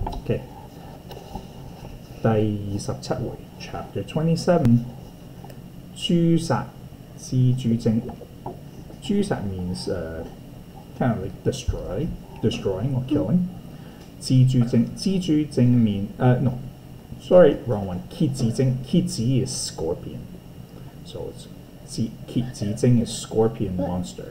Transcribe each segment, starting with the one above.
OK， 第27回 Chapter 27， 誅殺蜘蛛精。誅殺 means kind of like destroying or killing. 蜘蛛精 mean no, sorry, wrong one. 蠍子精 is scorpion. So it's 蠍子精 is scorpion monster.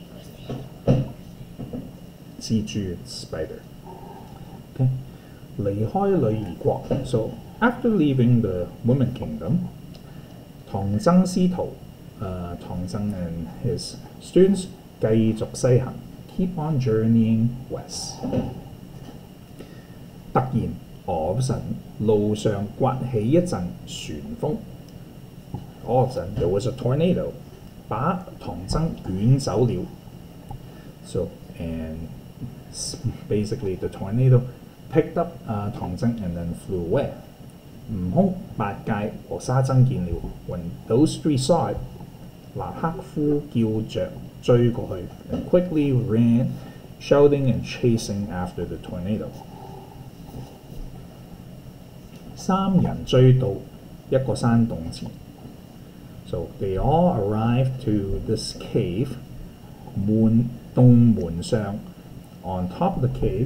蜘蛛 spider. Okay. 離開女兒國 So after leaving the woman kingdom, 唐僧師徒唐僧 and his students 繼續西行 keep on journeying west. 突然 all of a sudden 路上刮起一陣旋風 all of a sudden there was a tornado 把唐僧捲走了 So and basically the tornado picked up 唐僧 and then flew away. 悟空、八戒和沙僧見了 When those three saw it 立刻呼叫着追過去 and quickly ran shouting and chasing after the tornado. 三人追到一個山洞前 So they all arrived to this cave 洞門上 On top of the cave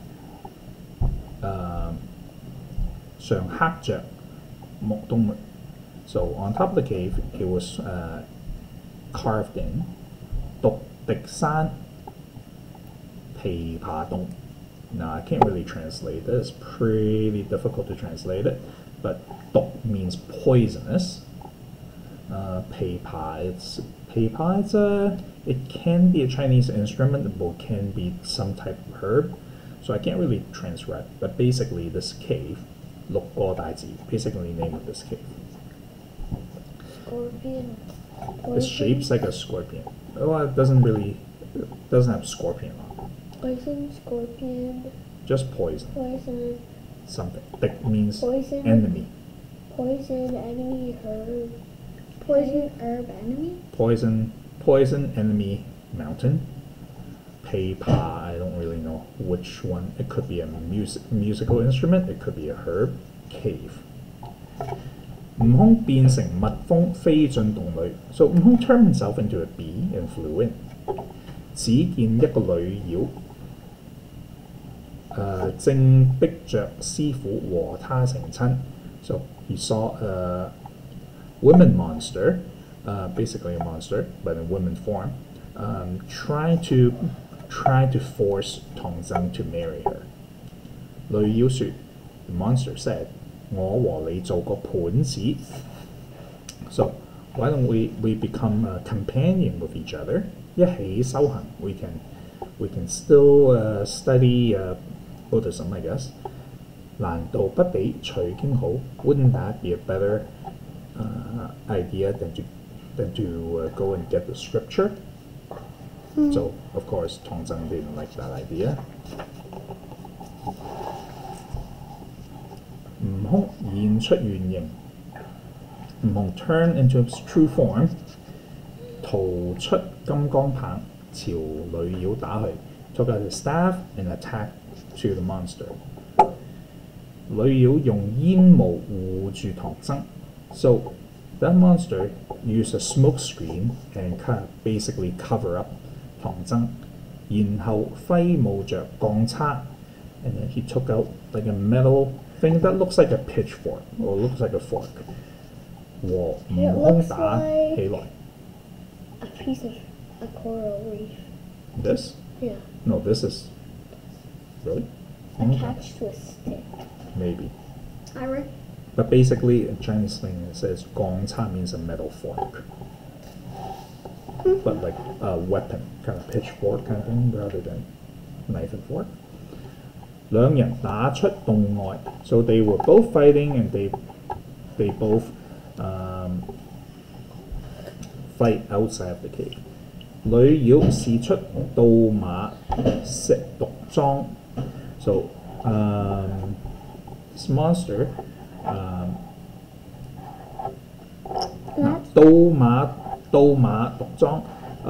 上刻着木洞門 So on top of the cave it was carved in 獨敵山琵琶洞 Now I can't really translate this. It's pretty difficult to translate it. But 毒 means poisonous. 琵琶it can be a Chinese instrument, but can be some type of herb. So I can't really translate. But basically this cave, 六個大字, basically the name of this cave. Scorpion. It's shaped like a scorpion. Well, it doesn't have scorpion on it. Poison, scorpion. Just poison. Poison. Something. That means Poison. enemy. Poison, enemy, herb. Poison, herb, enemy? Poison, enemy, mountain. 琵琶, I don't really know which one. It could be a musical instrument. It could be a herb. Cave. 悟空變成蜜蜂飛進洞裏 So 悟空 turned himself into a bee and flew in. 只見一個女妖正逼着師傅和他成親 So he saw a woman monster, basically a monster, but in woman form, trying to force 唐僧 to marry her. 女妖說 The monster said, 我和你做個盤子 So why don't we become a companion with each other? 一起修行 we can still study Buddhism, I guess. 難道不比取經好 Wouldn't that be a better idea than to go and get the scripture? So of course 唐僧 didn't like that idea. 悟空現出原形 悟空 turned into its true form 掏出金剛棒朝女妖打去 took out his staff and attacked to the monster 女妖用煙霧護住唐僧 So that monster used a smoke screen and kind of basically cover up 唐僧然後揮舞着鋼叉 and then he took out like a metal thing that looks like a pitchfork or looks like a fork 和悟空打起來 A piece of a coral reef. This? Yeah. No, this is really? Attached to a stick. Maybe. Iron. But basically in Chinese slang it says 鋼叉 means a metal fork. But like a weapon, kind of pitchfork kind of thing rather than knife and fork. 兩人打出洞外 So they were both fighting and they both fight outside of the cave. 女妖使出倒馬石毒裝 So this monster 倒馬毒裝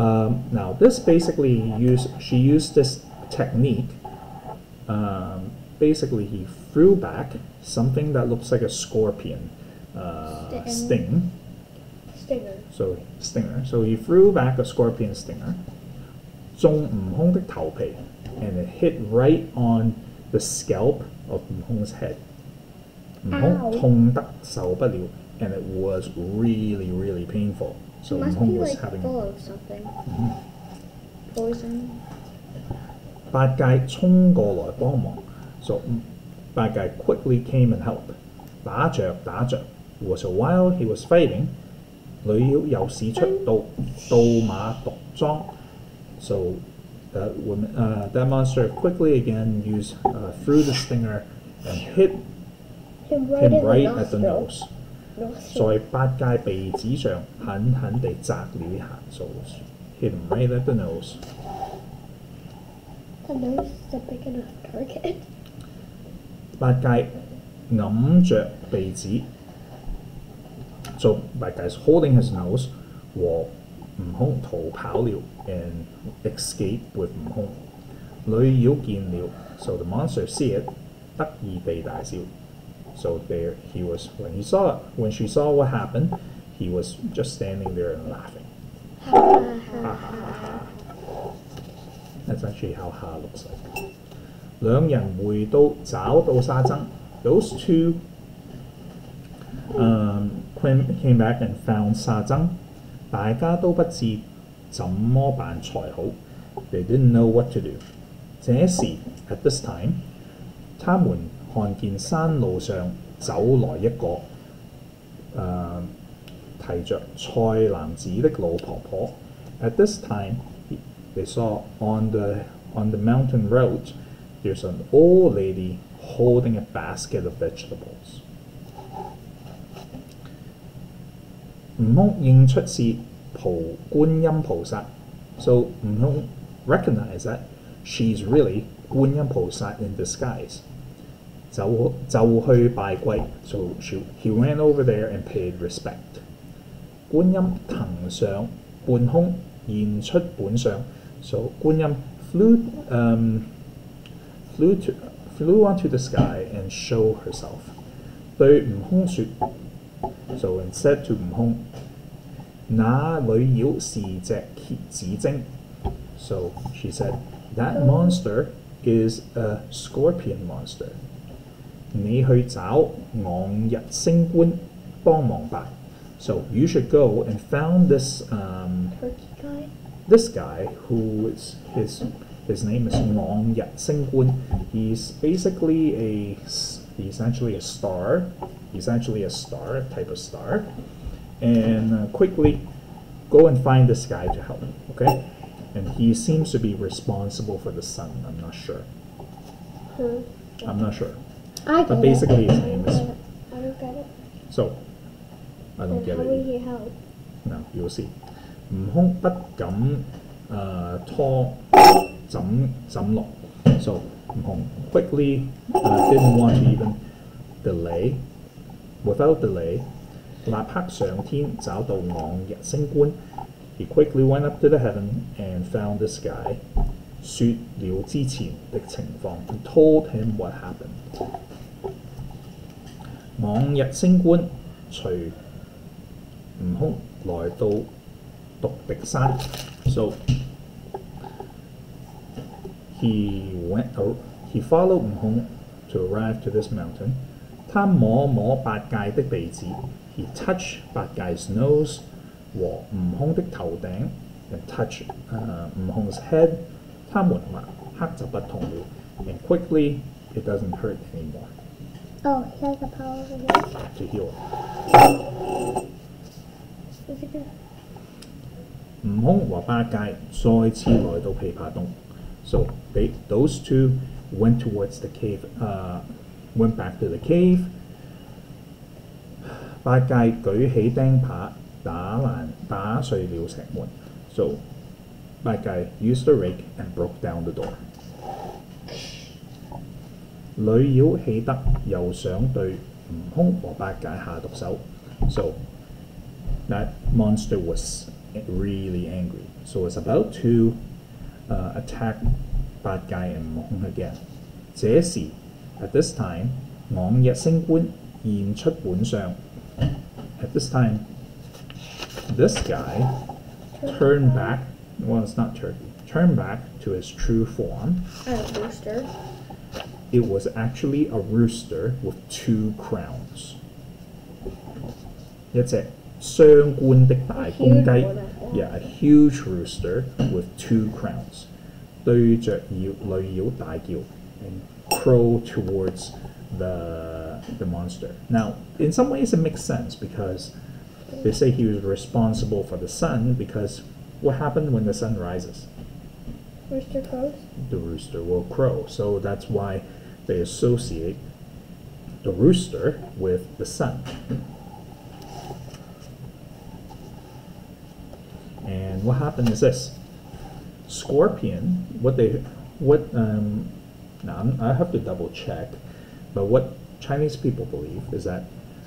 Now this basically she used this technique basically he threw back something that looks like a scorpion sting. Stinger. So he threw back a scorpion stinger, 中悟空的頭皮 and it hit right on the scalp of 悟空's head. 悟空痛得受不了 and it was really, really painful. So It must 悟空 be was like having full of something. Poison. 八戒衝過來幫忙，so 八戒 quickly came and helped。打着 was a while he was fighting，女妖又使出倒馬毒裝，so that monster quickly again threw the stinger and hit Him him right in at the nose， 在八戒鼻子上狠狠地擲了一下，so hit him right at the nose。 The nose is a big enough target. 八戒揞着鼻子，so 八戒 is holding his nose 和悟空逃跑了 and escape with 悟空。女妖見了，so the monster see it 得意地大笑。So there he was when she saw what happened, he was just standing there and laughing. That's actually how Ha looks like. 兩人回到找到沙僧 those two came back and found 沙僧，大家都不知怎麼辦才好。They didn't know what to do. 這時 at this time， 他們看見山路上走來一個提着菜籃子的老婆婆。At this time, they saw on the mountain road, there's an old lady holding a basket of vegetables. 悟空認出是觀音菩薩 ，so 悟空 recognized that she's really 觀音菩薩 in disguise. 就去拜跪 ，so he ran over there and paid respect. 觀音騰上半空現出本相 ，so 觀音flew onto the sky and show herself. 對悟空說 ，so and said to 悟空，那女妖是隻蝎子精 ，so she said that monster is a scorpion monster. 你去找昂日星官幫忙吧。So you should go and found this Turkey guy? this guy who is his name is Ngong Yat Sing Kun. He's actually a star. He's actually a star, a type of star. And quickly go and find this guy to help. Okay, and he seems to be responsible for the sun. I'm not sure. I'm not sure. But basically his name is. I don't get it. So I don't Then get how will it. he help? No, you'll see. 悟空不敢拖怎落 ，so 悟空 quickly didn't want to even delay. Without delay, 立刻上天找到昂日星官。He quickly went up to the heaven and found this guy. 說了之前的情況 and told him what happened. 昂日星官隨悟空來到獨敵山 ，so he followed 悟空 to arrive to this mountain. 他摸摸八戒的鼻子 ，he touched 八戒's nose 和悟空的頭頂 and touch 悟空 's head. 他們立刻就不痛了 and quickly it doesn't hurt anymore. Oh, he has the power over here. To heal. Is it good? 悟空和八戒再次來到琵琶洞 ，so those two went towards the cave. Went back to the cave. 八戒舉起釘耙打碎了石門 ，so 八戒 used the rake and broke down the door. 女妖氣得又想對悟空和八戒下毒手 ，so that monster was really angry. So it's about to attack 八戒 and 悟空 again. 這時 At this time，往日升官現出本相。At this time, this guy turned back. Well, it's not turkey. Turned back to his true form. A rooster. It was actually a rooster with 2 crowns. 一隻雙冠的大公雞 Yeah, a huge rooster with 2 crowns. 對着鷂大叫 and crow towards the monster. Now, in some ways it makes sense because they say he was responsible for the sun because what happened when the sun rises? Rooster crows. The rooster will crow. So that's why they associate the rooster with the sun. And what happened is this: scorpion. Now I have to double check, but what Chinese people believe is that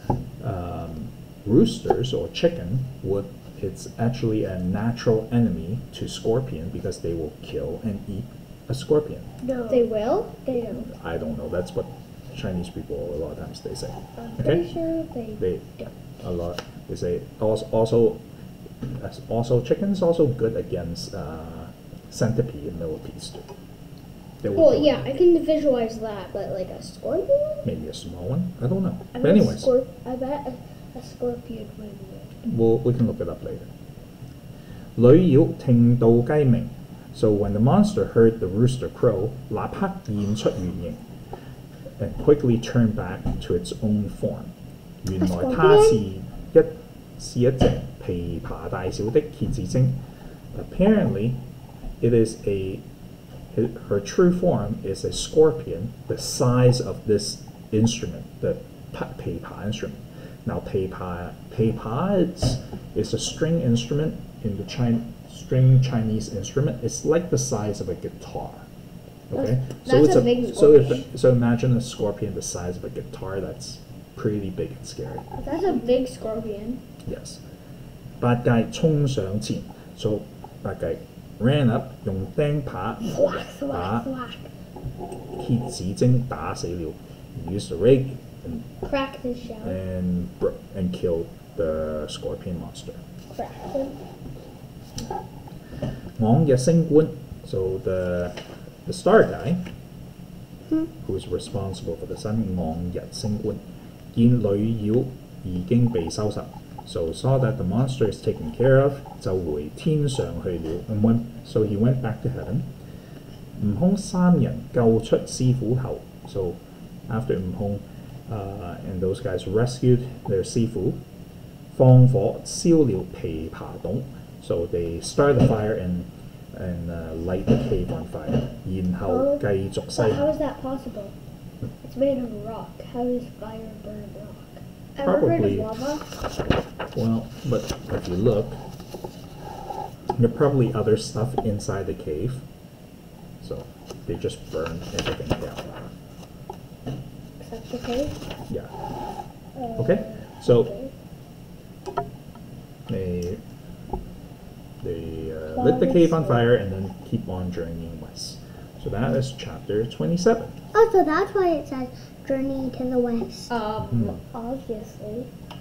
roosters or chicken it's actually a natural enemy to scorpion because they will kill and eat a scorpion. No. They will? They don't. I don't know. That's what Chinese people a lot of times they say. I'm Okay? pretty sure they don't. A lot they say also chickens also good against centipede and millipedes too. They will Well, kill yeah, them. I can visualize that, but like a scorpion? Maybe a small one. I don't know. I But bet anyways, I bet a scorpion would win. we can look it up later. 女妖聽到雞鳴 So when the monster heard the rooster crow, 立刻現出原形 and quickly turned back to its own form. 原來它是一隻琵琶大小的蠍子精 Apparently, it is her true form is a scorpion the size of this instrument, the 琵琶 instrument. Now, 琵琶is a string instrument in the string Chinese instrument. It's like the size of a guitar. Okay, That's a big scorpion. So imagine a scorpion the size of a guitar. That's pretty big and scary. That's a big scorpion. Yes. 八戒衝上前 So 八戒 ran up 用釘耙 Thwack, 把 thwack, thwack. 蠍子精打死了 Used a rake Cracked his shell. and killed the scorpion monster. Cracked him. 往日升官 So the star guy who is responsible for the sun 往日升官見女妖已經被收拾 So saw that the monster is taken care of 就回天上去了 So he went back to heaven 悟空三人救出師傅後 So after 悟空and those guys rescued their 師傅放火燒了琵琶洞 So they start the fire and light the cave on fire 然後繼續西 But how 行 is that possible? It's made of rock. How does fire burn rock? Ever Probably. heard of lava? Well, but if you look, there are probably other stuff inside the cave. So they just burn everything down. Except the cave? Yeah. Okay. So Okay. they lit the cave on fire and then keep on journeying west. So that is chapter 27. Oh, so that's why it says journey to the west. Obviously.